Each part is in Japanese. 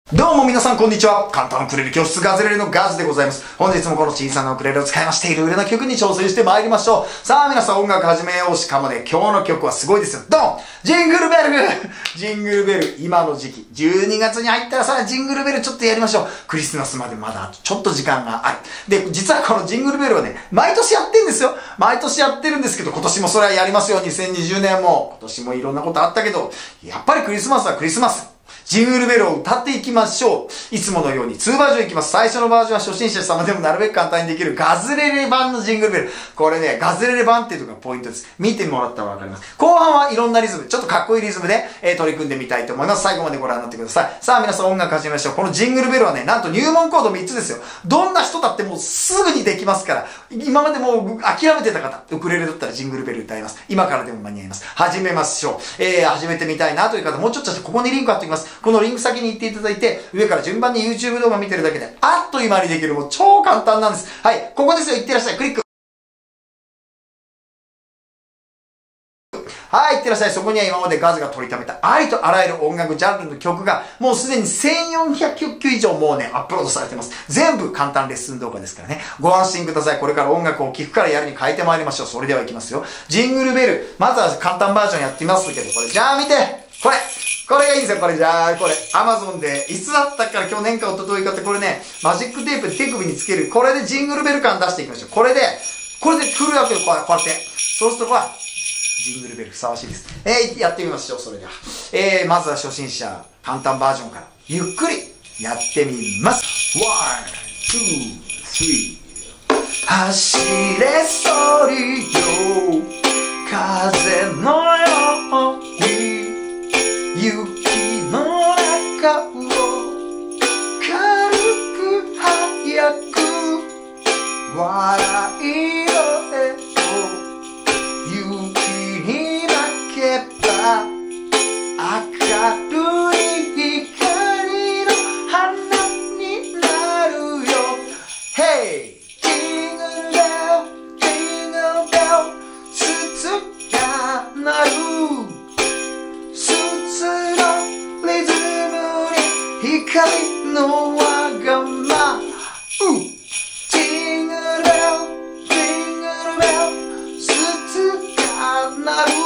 どうも皆さんこんにちは。簡単ウクレレ教室ガズレレのガズでございます。本日もこの小さなウクレレを使いましていろいろな曲に挑戦してまいりましょう。さあ皆さん音楽始めよう。しかもね、今日の曲はすごいですよ。ドン！ジングルベル！ジングルベル、今の時期。12月に入ったらさらジングルベルちょっとやりましょう。クリスマスまでまだちょっと時間がある。で、実はこのジングルベルはね、毎年やってんですよ。毎年やってるんですけど、今年もそれはやりますよ。2020年も。今年もいろんなことあったけど、やっぱりクリスマスはクリスマス。ジングルベルを歌っていきましょう。いつものように2バージョンいきます。最初のバージョンは初心者様でもなるべく簡単にできるガズレレ版のジングルベル。これね、ガズレレ版っていうのがポイントです。見てもらったらわかります。後半はいろんなリズム、ちょっとかっこいいリズムで、取り組んでみたいと思います。最後までご覧になってください。さあ皆さん音楽始めましょう。このジングルベルはね、なんと入門コード3つですよ。どんな人だってもうすぐにできますから。今までもう諦めてた方、ウクレレだったらジングルベル歌います。今からでも間に合います。始めましょう。始めてみたいなという方、もうちょっとここにリンク貼っておきます。このリンク先に行っていただいて、上から順番に YouTube 動画見てるだけで、あっという間にできる。もう超簡単なんです。はい、ここですよ。行ってらっしゃい。クリック。はい、行ってらっしゃい。そこには今までガズが取りためたありとあらゆる音楽ジャンルの曲がもうすでに1400曲以上もうね、アップロードされてます。全部簡単レッスン動画ですからね。ご安心ください。これから音楽を聴くからやるに変えてまいりましょう。それでは行きますよ。ジングルベル。まずは簡単バージョンやってみますけど、これ、じゃあ見てこれがいいんですよ。これ、じゃあ、これ、Amazon で、いつだったから去年か一昨日かって、これね、マジックテープで手首につける。これでジングルベル感出していきましょう。これで来るわけよ。こうやって。そうすると、ジングルベルふさわしいです。やってみましょう。それでは。まずは初心者、簡単バージョンから、ゆっくりやってみます。1、2、3。走れソリよ、風のように、雪の中を軽く早く笑い声と雪に負けば明るい光の花になるよ。Hey! Jingle bell, jingle bell 鈴が鳴る光のわがまジングルベル、ジングルベル鈴が鳴る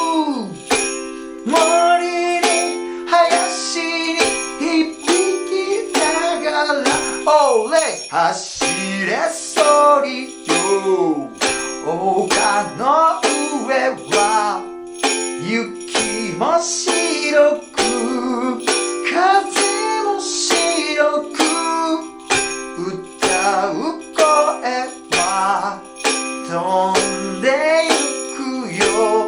森に林に響きながらオーレ走れソリよ、丘の上は雪も白く風白く歌う声は飛んでゆくよ、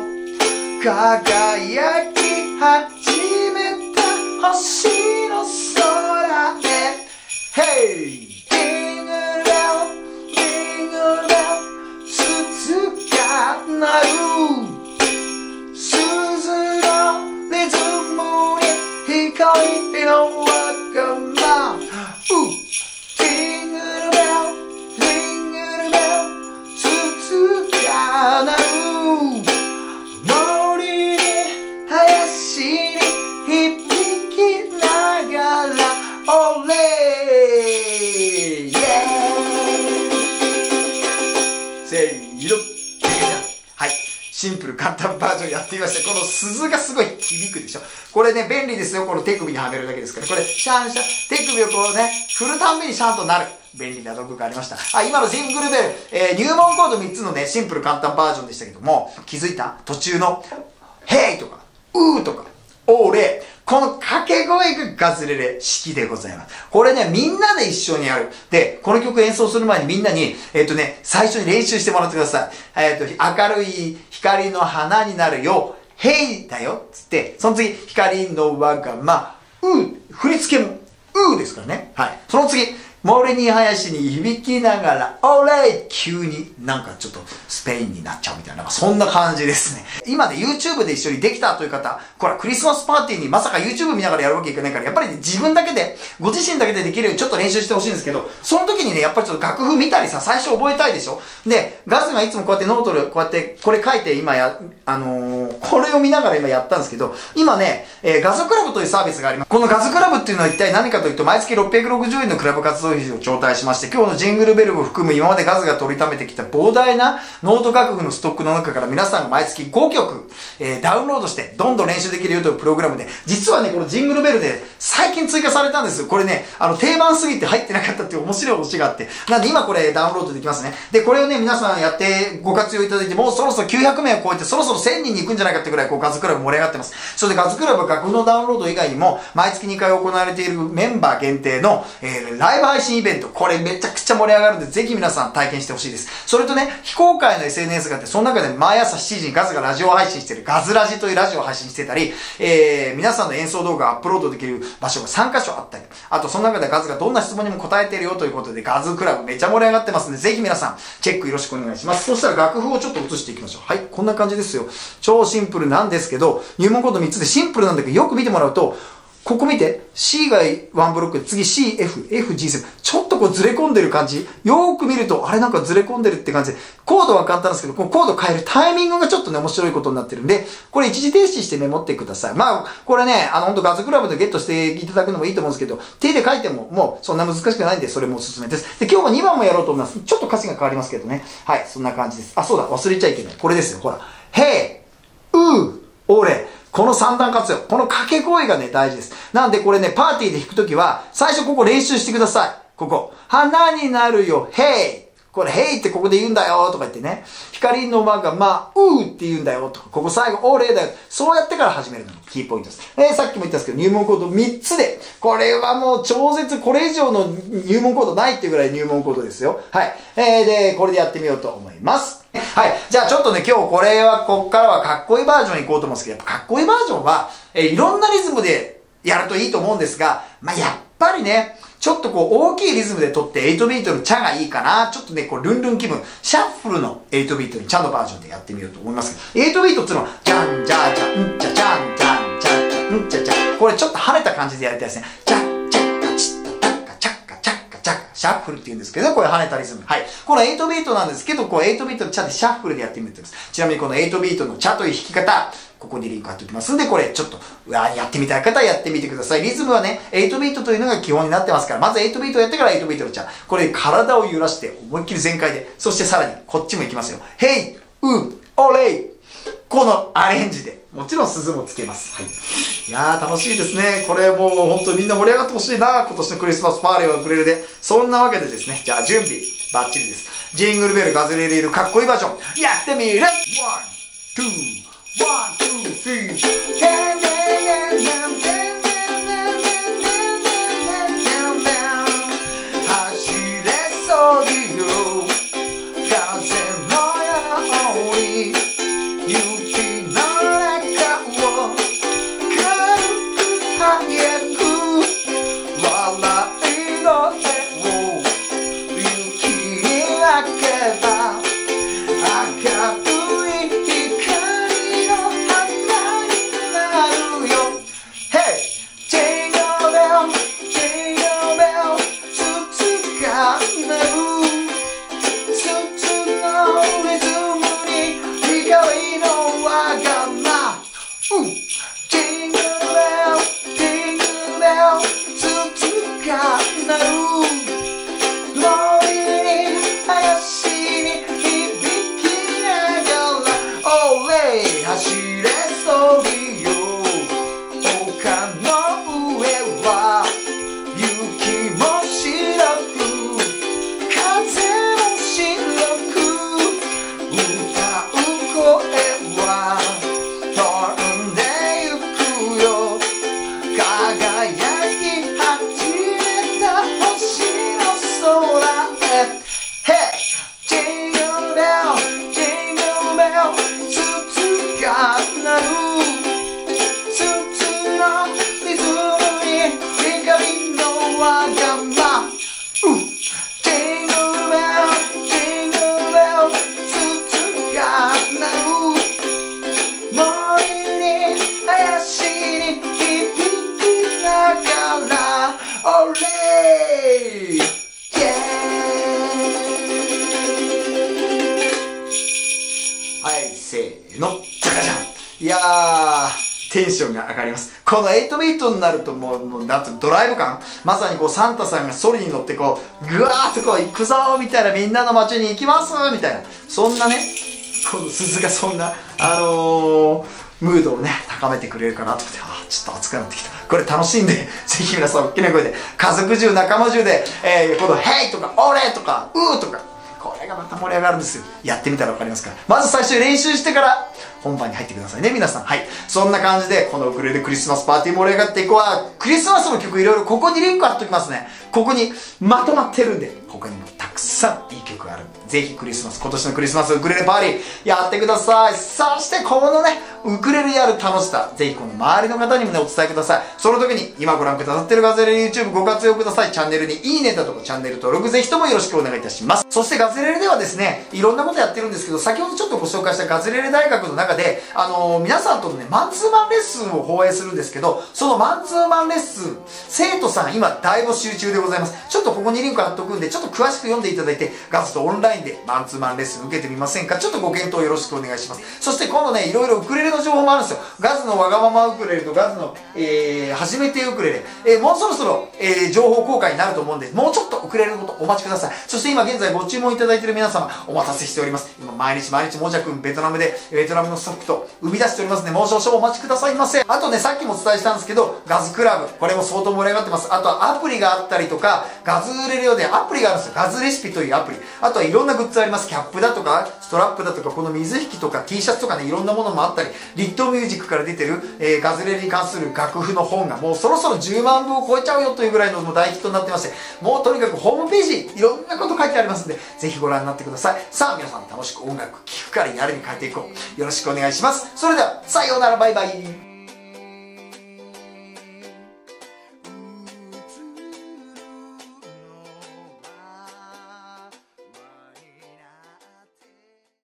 輝き始めた星の空へ Hey! ジングルベル、ジングルベル鈴が鳴る鈴のリズムに光の輪ジングルベル、ジングルベル鈴が鳴る森に林に響きながらオレーイェーイせーの。はい、シンプル簡単バージョンやってみました。この鈴がすごい響くでしょ。これね、便利ですよ。この手首にはめるだけですから。これ、シャンシャン、手首をこうね、振るたんびにシャンとなる。便利な道具がありました。今のジングルベル、入門コード3つのね、シンプル簡単バージョンでしたけども、気づいた？途中の、ヘイとか、ウーとか、オーレこの掛け声がガズレレ式でございます。これね、みんなで一緒にやる。で、この曲演奏する前にみんなに、最初に練習してもらってください。明るい光の花になるよ。ヘイだよつって、その次、光の輪が振り付けも、ですからね。はい。その次、 モルニー林に響きながら、オレイ急になんかちょっとスペインになっちゃうみたいな、そんな感じですね。今で YouTube で一緒にできたという方、これはクリスマスパーティーにまさか YouTube 見ながらやるわけいかないから、やっぱり、ね、自分だけで、ご自身だけでできるようにちょっと練習してほしいんですけど、その時にね、やっぱりちょっと楽譜見たりさ、最初覚えたいでしょ。で、ガズがいつもこうやってノートでこうやってこれ書いて今これを見ながら今やったんですけど、今ね、ガズクラブというサービスがあります。このガズクラブっていうのは一体何かというと、毎月660円のクラブ活動費を頂戴しまして、今日のジングルベルを含む今までガズが取りためてきた膨大なノート楽譜のストックの中から皆さんが毎月5曲、ダウンロードしてどんどん練習できるよというプログラムで、実はね、このジングルベルで最近追加されたんですよ。これね、定番すぎて入ってなかったっていう面白いオチがあって。なんで今これダウンロードできますね。で、これをね、皆さんやってご活用いただいて、もうそろそろ900名を超えて、そろそろ1000人に行くんじゃないかってぐらい、こうガズクラブ盛り上がってます。それでガズクラブは楽譜のダウンロード以外にも、毎月2回行われているメンバー限定の、ライブ配信イベント。これめちゃくちゃ盛り上がるんで、ぜひ皆さん体験してほしいです。それとね、非公開の SNS があって、その中で毎朝7時にガズがラジオ配信しているガズラジというラジオを配信してたり、皆さんの演奏動画をアップロードできる場所が3カ所あったり、あとその中でガズがどんな質問にも答えているよということで、ガズクラブめちゃ盛り上がってますんで、ぜひ皆さんチェックよろしくお願いします。そしたら楽譜をちょっと映していきましょう。はい、こんな感じですよ。超シンプルなんですけど、入門コード3つでシンプルなんだけど、よく見てもらうと、ここ見て、C が1ブロックで、次 C、F、F、G7。ちょっとこうずれ込んでる感じ。よーく見ると、あれなんかずれ込んでるって感じで、コードは簡単ですけど、このコードを変えるタイミングがちょっとね、面白いことになってるんで、これ一時停止してメモってください。まあ、これね、ほんとガズクラブでゲットしていただくのもいいと思うんですけど、手で書いてももうそんな難しくないんで、それもおすすめです。で、今日は2番もやろうと思います。ちょっと歌詞が変わりますけどね。はい、そんな感じです。あ、そうだ、忘れちゃいけない。これですよ、ほら。Hey! 俺。この三段活用。この掛け声がね、大事です。なんでこれね、パーティーで弾くときは、最初ここ練習してください。ここ。花になるよ、ヘイ。これ、ヘイってここで言うんだよ、とか言ってね。光の間が、って言うんだよ、とか。ここ最後、俺だよ。そうやってから始めるのがキーポイントです。さっきも言ったんですけど、入門コード3つで。これはもう超絶、これ以上の入門コードないっていうぐらい入門コードですよ。はい。で、これでやってみようと思います。はい。じゃあちょっとね、今日これは、こっからはかっこいいバージョン行こうと思うんですけど、やっぱかっこいいバージョンは、いろんなリズムでやるといいと思うんですが、やっぱりね、ちょっとこう大きいリズムで取って8ビートのチャがいいかな。ちょっとね、こうルンルン気分、シャッフルの8ビートにチャのバージョンでやってみようと思いますけど、8ビートっていうのは、ジャンジャジャンチャジャンジャンチャジャンチャジャン。これちょっと跳ねた感じでやりたいですね。チャッチャッカチッタタッカチャッカチャッカチャッカ。シャッフルって言うんですけど、これ跳ねたリズム。はい。この8ビートなんですけど、こう8ビートのチャでシャッフルでやってみてください。ちなみにこの8ビートのチャという弾き方、ここにリンク貼っておきますんで、これちょっと、やってみたい方はやってみてください。リズムはね、8ビートというのが基本になってますから、まず8ビートをやってから8ビートのチャ。これ体を揺らして思いっきり全開で、そしてさらにこっちもいきますよ。ヘイ、オレイ。このアレンジで、もちろん鈴もつけます。はい。いやー楽しいですね。これもう本当にみんな盛り上がってほしいな。今年のクリスマスパーレーはウクレレで。そんなわけでですね、じゃあ準備バッチリです。ジングルベルガズレレールかっこいいバージョン、やってみる。1、2、1、2、3。 レイイエーイ。はい、せーの、じゃかじゃん。いやー、テンションが上がります。この8ビートになるともうなんてドライブ感、まさにこうサンタさんがソリに乗ってこう、ぐわーっとこう行くぞーみたいな、みんなの街に行きますーみたいな、そんなね、この鈴がそんな、ムードをね、高めてくれるかなと思って、ちょっと熱くなってきた。これ楽しいんで、ぜひ皆さん大きな声で、家族中、仲間中で、このヘイとか、オレとか、ウーとか、これがまた盛り上がるんですよ。やってみたらわかりますから。まず最初に練習してから、本番に入ってくださいね、皆さん。はい。そんな感じで、このウクレレクリスマスパーティー盛り上がっていこう。クリスマスの曲いろいろここにリンク貼っときますね。ここにまとまってるんで、他にもたくさんいい曲があるんで、ぜひクリスマス、今年のクリスマスウクレレパーティーやってください。そしてこのね、ウクレレやる楽しさ、ぜひこの周りの方にもね、お伝えください。その時に、今ご覧くださってるガズレレ YouTube ご活用ください。チャンネルにいいねだとか、チャンネル登録ぜひともよろしくお願いいたします。そしてガズレレではですね、いろんなことやってるんですけど、先ほどちょっとご紹介したガズレレ大学の中で、皆さんとのね、マンツーマンレッスンを放映するんですけど、そのマンツーマンレッスン、生徒さん今大募集中でございます。ちょっとここにリンク貼っとくんで、ちょっと詳しく読んでいただいて、ガズとオンラインでマンツーマンレッスン受けてみませんか？ちょっとご検討よろしくお願いします。そして今度ね、いろいろウクレレの情報もあるんですよ。ガズのわがままウクレレとガズの、初めてウクレレ。もうそろそろ、情報公開になると思うんで、もうちょっとウクレレのことお待ちください。そして今現在ご注文いただいている皆様、お待たせしております。今毎日もじゃくんベトナムで、ベトナムのストックと生み出しておりますので、もう少々お待ちくださいませ。あとね、さっきもお伝えしたんですけど、ガズクラブ。これも相当盛り上がってます。あとはアプリがあったりとか、ガズレレ用でアプリがあるんですよ。ガズレシピというアプリ。あとはいろんなグッズあります。キャップだとか、ストラップだとか、この水引とか T シャツとかね、いろんなものもあったり、リットミュージックから出てる、ガズレレに関する楽譜の本がもうそろそろ10万部を超えちゃうよというぐらいのもう大ヒットになってまして、もうとにかくホームページ、いろんなこと書いてありますんで、ぜひご覧になってください。さあ、皆さん楽しく音楽聴くからやるに変えていこう。よろしくお願いします。それでは、さようなら、バイバイ。